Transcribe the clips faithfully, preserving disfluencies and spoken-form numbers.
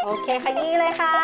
โอเคขยี้เลยค่ะ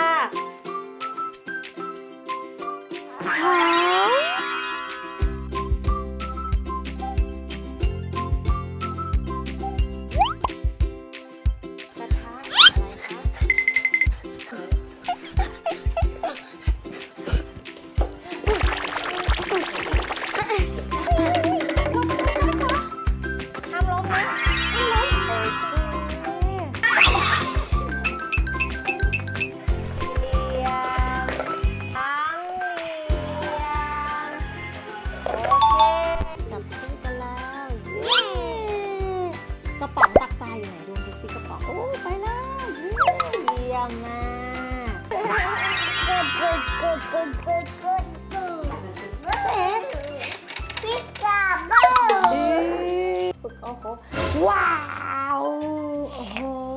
กระป๋องตักทรายอยู่ไหนดูดูสิกระป๋องโอ้ไปแล้วเยี่ยมมากกดกดกดกดกดกดกดเป็นพิซซ่าเบอร์โอ้โหว้าวโอ้โห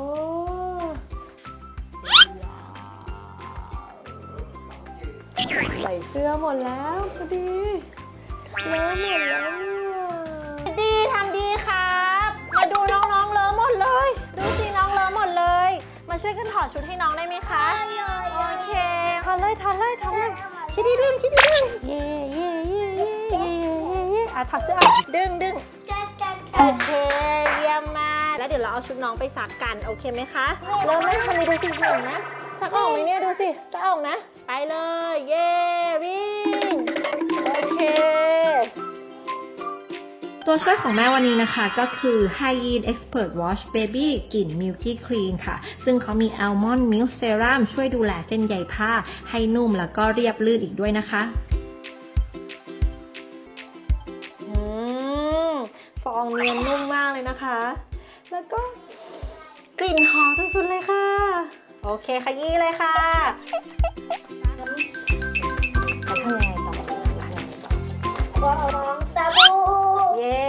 ใส่เสื้อหมดแล้วพอดีเลอะหมดแล้วดีทำดีครับมาดูน้องๆเลอะหมดเลยดูสิน้องเลอะหมดเลยมาช่วยกันถอดชุดให้น้องได้ไหมคะโอเคทำเลยทำเลยทำเลยคิดดีดึงคิดดีดึงเย่เย่เย่เย่เย่เย่อ่ะถอดเสื้อดึงดึงโอเคเยี่ยมมากแล้วเดี๋ยวเราเอาชุดน้องไปซักกันโอเคไหมคะเริ่มไม่ทำเลยดูสิเห็นนะซักออกไหมเนี่ยดูสิซักออกนะไปเลยเย่วิ่งโอเคตัวช่วยของแม่วันนี้นะคะก็คือ Hygiene Expert Wash Baby กลิ่น Milky Clean ค่ะซึ่งเขามี Almond Milk Serum ช่วยดูแลเส้นใยผ้าให้นุ่มแล้วก็เรียบลื่นอีกด้วยนะคะอืมฟองเนียนนุ่มมากเลยนะคะแล้วก็กลิ่นหอมสุดๆเลยค่ะโอเคขยี้เลยค่ะเขาทำยังไงต่อทำยังไงต่อฟองสบู่เย้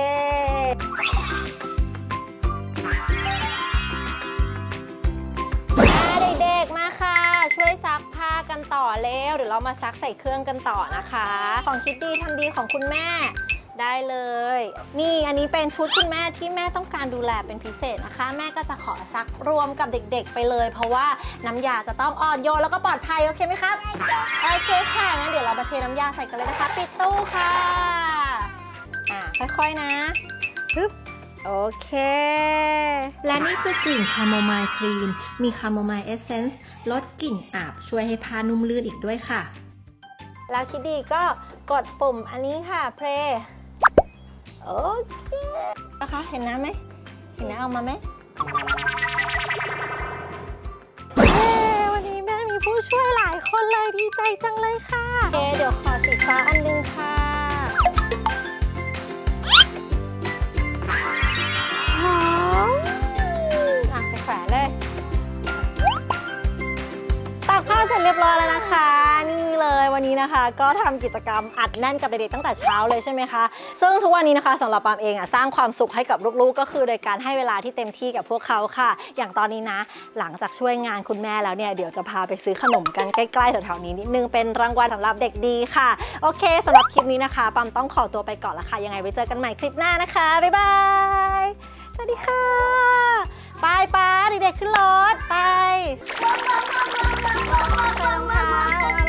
เด็กๆมาค่ะช่วยซักผ้ากันต่อเร็วเดี๋ยวเรามาซักใส่เครื่องกันต่อนะคะของคิดดีทำดีของคุณแม่ได้เลยนี่อันนี้เป็นชุดคุณแม่ที่แม่ต้องการดูแลเป็นพิเศษนะคะแม่ก็จะขอซักรวมกับเด็กๆไปเลยเพราะว่าน้ำยาจะต้องอ่อนโยนแล้วก็ปลอดภัยโอเคไหมครับโอเคค่ะงั้นเดี๋ยวเรามาเทน้ำยาใส่กันเลยนะคะปิดตู้ค่ะอ่ะค่อยๆนะปึ๊บโอเคและนี่คือกลิ่นคาโมไมล์คลีนมีคาโมไมล์เอสเซนส์ลดกลิ่นอับช่วยให้ผ้านุ่มลื่นอีกด้วยค่ะแล้วคิดดีก็กดปุ่มอันนี้ค่ะเพลย์โอเคนะคะเห็นน้ำไหมเห็นน้ำออกมาไหมเย้วันนี้แม่มีผู้ช่วยหลายคนเลยดีใจจังเลยค่ะเเดี๋ยวขอสีฟ้าอันนึงค่ะหอมอ่ะไปแขวนเลยตากผ้าเสร็จเรียบร้อยแล้วนะคะนี่เลยวันนี้นะคะก็ทำกิจกรรมอัดแน่นกับเด็กๆตั้งแต่เช้าเลยใช่ไหมคะซึ่งทุกวันนี้นะคะสำหรับปามเองอ่ะสร้างความสุขให้กับลูกๆก็คือโดยการให้เวลาที่เต็มที่กับพวกเขาค่ะอย่างตอนนี้นะหลังจากช่วยงานคุณแม่แล้วเนี่ยเดี๋ยวจะพาไปซื้อขนมกันใกล้ๆแถวๆนี้นิดนึงเป็นรางวัลสำหรับเด็กดีค่ะโอเคสำหรับคลิปนี้นะคะปามต้องขอตัวไปก่อนละค่ะยังไงไว้เจอกันใหม่คลิปหน้านะคะบ๊ายบายสวัสดีค่ะไปป้าเด็กๆขึ้นรถไปรองเท้า